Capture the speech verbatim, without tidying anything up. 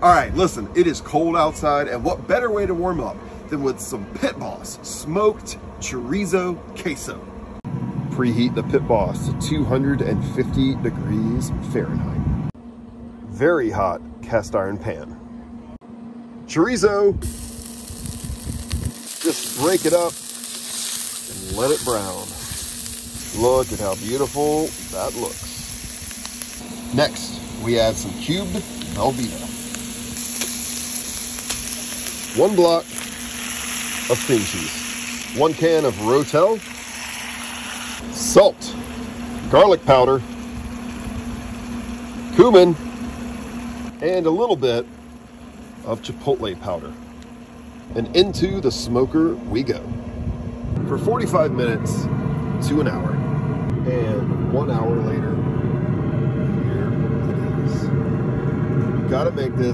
All right, listen, it is cold outside, and what better way to warm up than with some Pit Boss smoked chorizo queso. Preheat the Pit Boss to two hundred fifty degrees Fahrenheit. Very hot cast iron pan. Chorizo, just break it up and let it brown. Look at how beautiful that looks. Next, we add some cubed Velveeta. One block of cream cheese. One can of Rotel. Salt. Garlic powder. Cumin. And a little bit of chipotle powder. And into the smoker we go. For forty-five minutes to an hour. And one hour later, here it is. You gotta make this